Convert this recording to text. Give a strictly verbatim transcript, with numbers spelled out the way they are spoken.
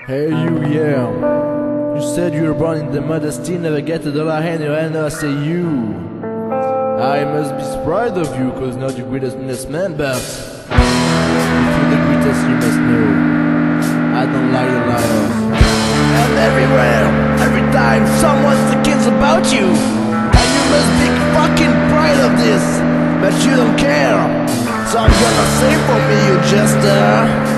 Hey you, yeah. You said you were born in the modesty, never get a dollar in your hand, I say you. I must be proud of you, cause not the greatest man, but if you're the greatest you must know, I don't like the liars. And everywhere, every time someone thinks about you, and you must be fucking proud of this, but you don't care. So I'm gonna say for me, you jester,